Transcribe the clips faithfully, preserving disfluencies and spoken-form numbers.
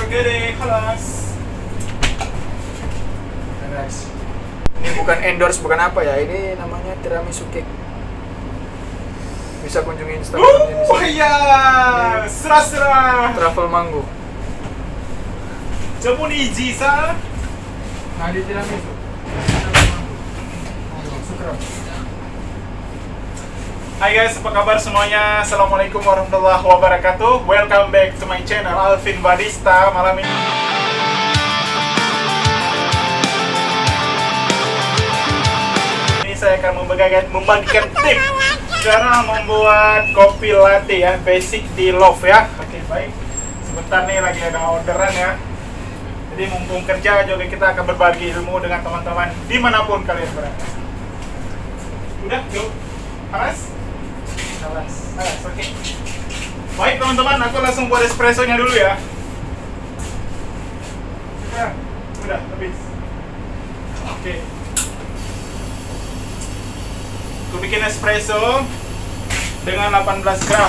Oke deh, halas. Nah, guys, ini bukan endorse, bukan apa ya, ini namanya tiramisu cake. Bisa kunjungi Instagramnya di Oh sini. iya, serah-serah. Travel Mango. Coba nih Jisa. Nah, di tiramisu. Hai guys, apa kabar semuanya? Assalamualaikum warahmatullahi wabarakatuh. Welcome back to my channel Alvin Barista. Malam ini ini saya akan membagikan, membagikan tip cara membuat kopi latte ya, basic di Love ya. Oke, baik. Sebentar nih lagi ada orderan ya. Jadi mumpung kerja juga kita akan berbagi ilmu dengan teman-teman dimanapun kalian berada. Udah, yuk. Panas? Panas. Panas, oke. Okay. Baik teman-teman, aku langsung buat espressonya dulu ya. Udah, udah, habis. Oke. Okay. Aku bikin espresso dengan delapan belas gram.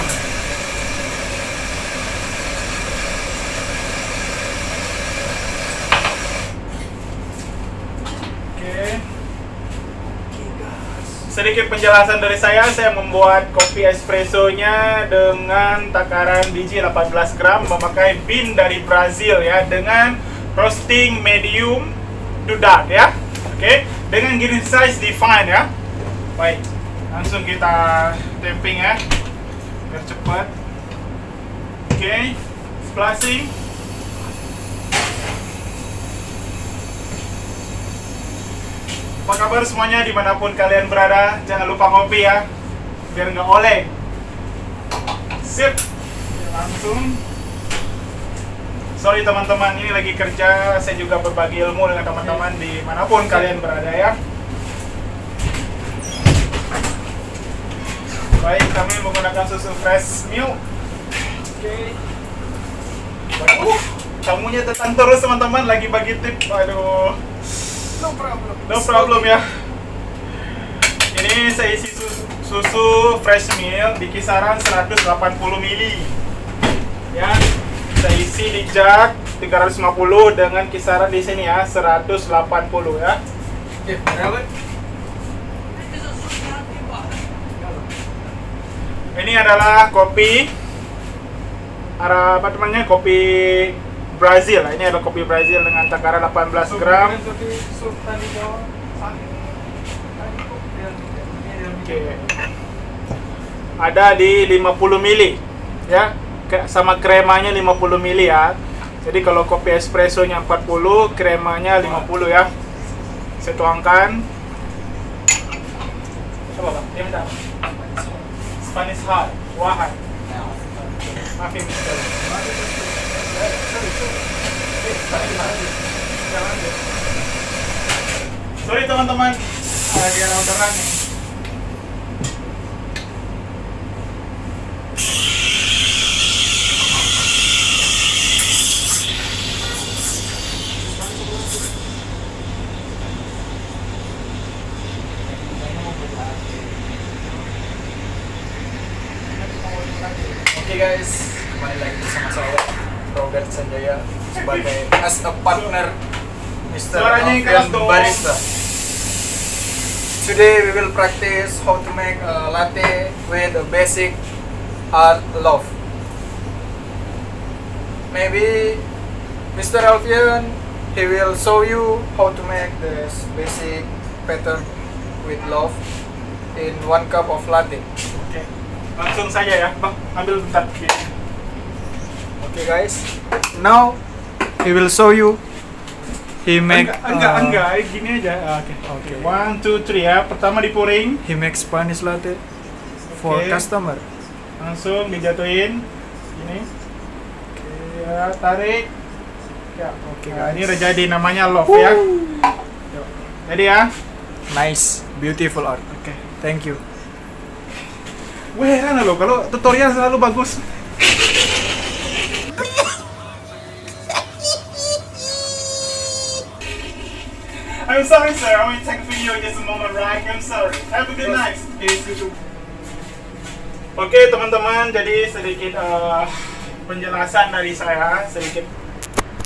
Sedikit penjelasan dari saya, saya membuat kopi espressonya dengan takaran biji delapan belas gram, memakai bean dari Brazil ya, dengan roasting medium to dark ya. Oke, dengan green size define ya. Baik, langsung kita tamping ya, biar cepat. Oke, splashing. Apa kabar semuanya dimanapun kalian berada? Jangan lupa ngopi ya, biar nggak oleng. Sip, langsung. Sorry teman-teman, ini lagi kerja. Saya juga berbagi ilmu dengan teman-teman dimanapun kalian berada ya. Baik, kami menggunakan susu fresh milk. Oke. Uh, tamunya datang terus teman-teman, lagi bagi tip. Aduh. No problem. No problem ya. Ini saya isi susu, susu fresh milk di kisaran seratus delapan puluh mililiter. Ya, saya isi di jug tiga ratus lima puluh dengan kisaran di sini ya seratus delapan puluh ya. Oke, berapa? Ini adalah kopi apa namanya? Kopi Brazil. Ini ada kopi Brazil dengan takaran delapan belas gram. Oke. Ada di lima puluh mililiter ya. Sama kremanya lima puluh mililiter ya. Jadi kalau kopi espressonya empat puluh, kremanya lima puluh ya. Saya tuangkan. Coba, Pak. Dia minta apa? Spanish hot. Wahai. Maafin. Sorry teman-teman, lagi ada orderan nih. Oke guys, kembali lagi bersama saya Robert Sanjaya sebagai as a partner Mister Suaranya yang keras Alvin dong. Barista. Today we will practice how to make a latte with a basic art loaf. Maybe Mister Alvin, he will show you how to make this basic pattern with loaf in one cup of latte. Oke, langsung saja ya, Bang. Ambil bentar. Okay guys, now he will show you. He make Enggak, enggak, uh, enggak, gini aja. Oke, oke. One, two, three ya. Pertama di pouring, He makes Spanish latte for Okay. customer. langsung dijatuhin. Gini. Oke, ya, tarik. Ya, oke. Nah, ini udah jadi, namanya love ya. Yuk. Jadi ya. Nice, beautiful art. Oke. Thank you. Gue heran loh kalau tutorial selalu bagus. I'm sorry sir, I want to take a video just a moment, right? I'm sorry. Have a good night. Oke teman-teman, jadi sedikit uh, penjelasan dari saya, sedikit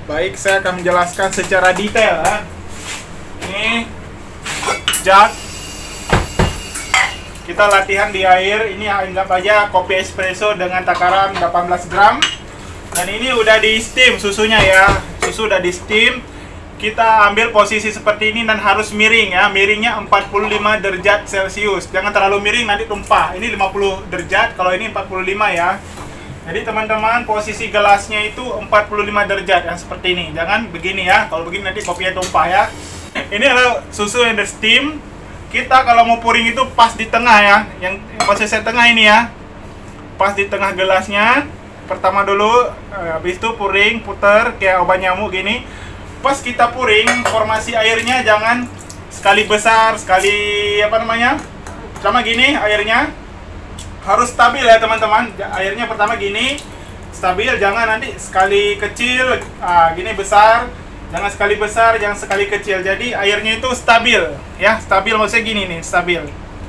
Baik, saya akan menjelaskan secara detail ya. Ini jug. Kita latihan di air. Ini anggap aja kopi espresso dengan takaran delapan belas gram. Dan ini udah di steam susunya ya. Susu udah di steam. Kita ambil posisi seperti ini dan harus miring ya. Miringnya empat puluh lima derajat Celcius. Jangan terlalu miring, nanti tumpah. Ini lima puluh derajat, kalau ini empat puluh lima ya. Jadi teman-teman, posisi gelasnya itu empat puluh lima derajat yang seperti ini. Jangan begini ya. Kalau begini nanti kopinya tumpah ya. Ini adalah susu yang di steam. Kita kalau mau pouring itu pas di tengah ya. Yang posisi tengah ini ya. Pas di tengah gelasnya. Pertama dulu, habis itu pouring, puter kayak obat nyamuk gini. Pas kita pouring, formasi airnya jangan sekali besar, sekali apa namanya? Sama gini airnya. Harus stabil ya teman-teman. Airnya pertama gini, stabil, jangan nanti sekali kecil, ah, gini besar. Jangan sekali besar, jangan sekali kecil. Jadi airnya itu stabil ya, stabil maksudnya gini nih, stabil.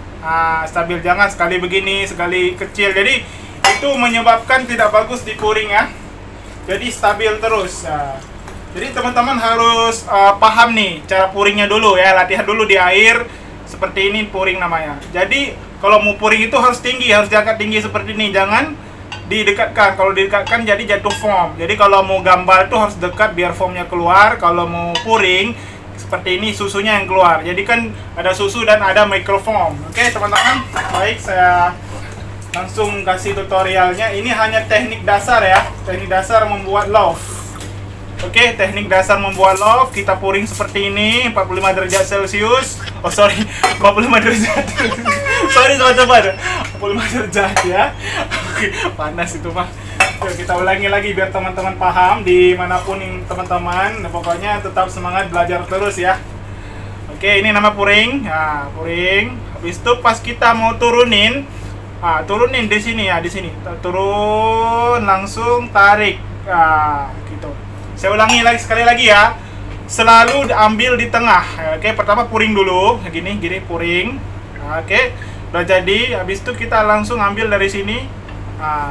Ah, stabil, jangan sekali begini, sekali kecil. Jadi itu menyebabkan tidak bagus di pouring ya. Jadi stabil terus. Nah, jadi teman-teman harus uh, paham nih cara pouringnya dulu ya, latihan dulu di air. Seperti ini pouring namanya. Jadi kalau mau pouring itu harus tinggi, harus diangkat tinggi seperti ini. Jangan didekatkan. Kalau didekatkan jadi jatuh foam. Jadi kalau mau gambar itu harus dekat biar foamnya keluar. Kalau mau pouring seperti ini, susunya yang keluar. Jadi kan ada susu dan ada microfoam. Oke teman-teman, baik, saya langsung kasih tutorialnya. Ini hanya teknik dasar ya, teknik dasar membuat loaf. Oke, teknik dasar membuat loaf. Kita pouring seperti ini, empat puluh lima derajat Celcius. Oh sorry, empat puluh lima derajat. Sorry teman-teman, empat puluh lima derajat ya. Oke, panas itu mah. Oke, kita ulangi lagi biar teman-teman paham dimanapun teman-teman. Pokoknya tetap semangat belajar terus ya. Oke, ini nama pouring. Nah, pouring. Habis itu pas kita mau turunin, ah, turunin di sini ya, di sini. Turun, langsung tarik. Ah, gitu. Saya ulangi lagi sekali lagi ya. Selalu ambil di tengah. Oke, pertama pouring dulu, gini, gini pouring. Oke, udah jadi. Habis itu kita langsung ambil dari sini. Ah,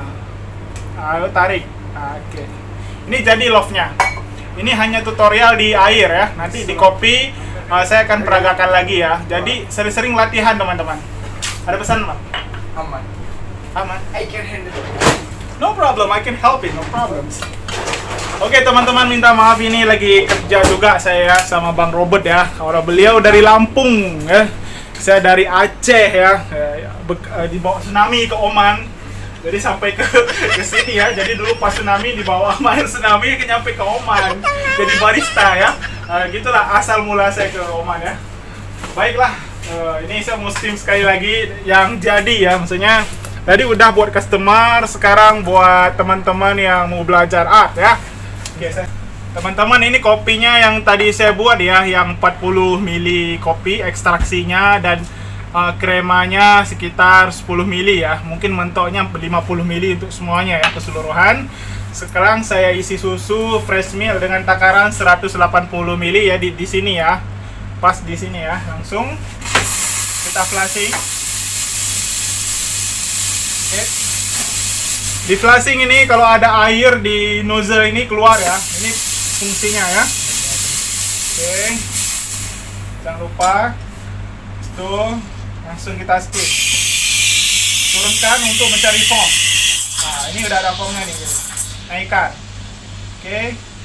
ayo tarik. Oke. Ini jadi loaf-nya. Ini hanya tutorial di air ya. Nanti di kopi uh, saya akan peragakan lagi ya. Jadi sering-sering latihan teman-teman. Ada pesan, Pak? Aman. Aman. I can handle it. No problem, I can help it, no problems. Oke teman-teman, minta maaf ini lagi kerja juga saya sama Bang Robert ya. Orang beliau dari Lampung ya. Saya dari Aceh ya. Dibawa tsunami ke Oman. Jadi sampai ke ke sini ya. Jadi dulu pas tsunami dibawa sama air tsunami nyampe ke Oman. Jadi barista ya. Uh, gitulah asal mula saya ke Oman ya. Baiklah, uh, ini saya mau stream sekali lagi yang jadi ya. Maksudnya tadi udah buat customer, sekarang buat teman-teman yang mau belajar art ya. Oke, saya teman-teman, ini kopinya yang tadi saya buat ya, yang empat puluh mili kopi ekstraksinya, dan uh, kremanya sekitar sepuluh mili ya. Mungkin mentoknya lima puluh mili untuk semuanya ya, keseluruhan. Sekarang saya isi susu fresh milk dengan takaran seratus delapan puluh mili ya di, di sini ya. Pas di sini ya, langsung kita flashing. Oke. Di flashing ini kalau ada air di nozzle ini keluar ya. Ini fungsinya ya. Oke. Jangan lupa. Itu langsung kita skip. Turunkan untuk mencari foam. Nah, ini udah ada foamnya nih. Naikkan. Oke.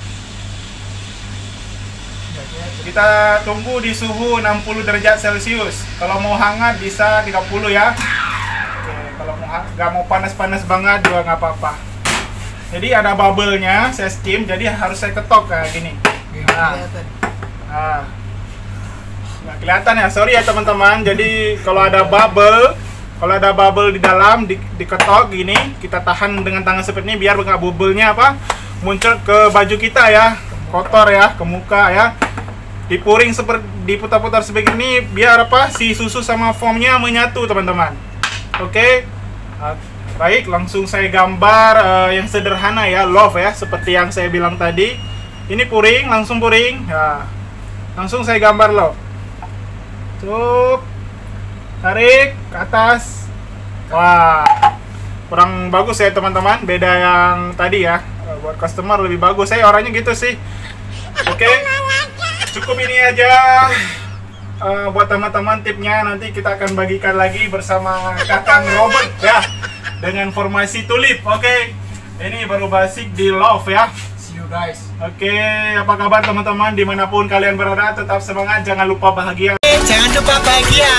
Kita tunggu di suhu enam puluh derajat Celcius. Kalau mau hangat bisa tiga puluh ya. Kalau nggak mau panas-panas banget juga nggak apa-apa. Jadi ada bubble-nya, saya steam, jadi harus saya ketok kayak gini. Nah, nah. Nggak kelihatan ya, sorry ya teman-teman. Jadi kalau ada bubble, kalau ada bubble di dalam, di, diketok gini, kita tahan dengan tangan seperti ini biar nggak bubble-nya apa muncul ke baju kita ya, kotor ya, ke muka ya. Dipuring seperti diputar-putar seperti ini biar apa si susu sama foamnya menyatu teman-teman. Oke, uh, baik, langsung saya gambar uh, yang sederhana ya, loaf ya, seperti yang saya bilang tadi. Ini puring, langsung puring, ya. Langsung saya gambar loaf. Cup, tarik ke atas. Wah, kurang bagus ya teman-teman, beda yang tadi ya. uh, buat customer lebih bagus. Saya orangnya gitu sih. Oke, okay. Cukup ini aja uh, buat teman-teman tipnya. Nanti kita akan bagikan lagi bersama Kakang Robert ya, dengan formasi tulip. Oke, okay. Ini baru basic di Love ya. See you guys. Oke, okay. Apa kabar teman-teman dimanapun kalian berada? Tetap semangat, jangan lupa bahagia. Jangan lupa bahagia.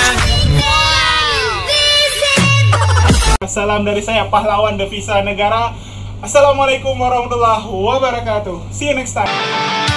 Salam dari saya, pahlawan devisa negara. Assalamualaikum warahmatullahi wabarakatuh. See you next time.